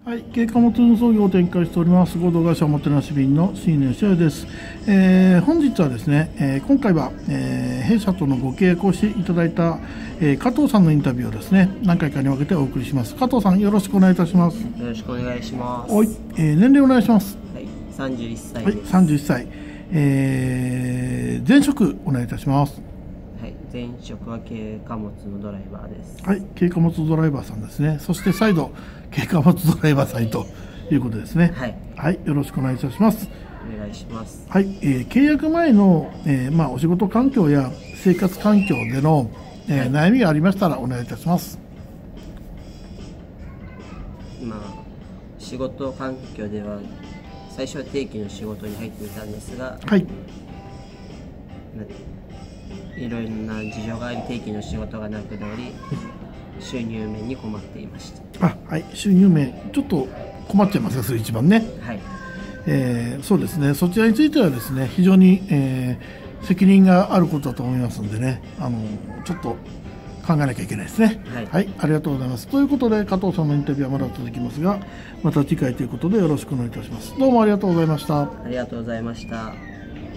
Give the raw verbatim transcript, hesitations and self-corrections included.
はい、軽貨物運送業を展開しております合同会社おもてなし便の新年社です。えー、本日はですね、えー、今回は、えー、弊社とのご契約をしていただいた、えー、加藤さんのインタビューをですね、何回かに分けてお送りします。加藤さん、よろしくお願いいたします。 よろしくお願いします。 はい、えー、年齢お願いします。 はい、さんじゅういっさいです。 はい、さんじゅういっさい。えー、前職お願いいたします。 はい、前職は軽貨物のドライバーです。 はい、軽貨物ドライバーさんですね。そして再度軽貨物ドライバーさんということですね。 はい、 はい、よろしくお願いいたします。 お願いします。 はい、えー、契約前の、えーまあ、お仕事環境や生活環境での、えーはい、悩みがありましたらお願いいたします。 まあ、仕事環境では最初は定期の仕事に入っていたんですが、 はい、 いろいろな事情があり定期の仕事がなくなり収入面に困っていました。 あ、はい、収入面ちょっと困っちゃいますね、それ一番ね。 はい、 えー、そうですね、そちらについてはですね、非常に、えー、責任があることだと思いますのでね、あのちょっと考えなきゃいけないですね。 はい、 はい、ありがとうございます。ということで加藤さんのインタビューはまだ続きますが、また次回ということでよろしくお願いいたします。どうもありがとうございました。 ありがとうございました。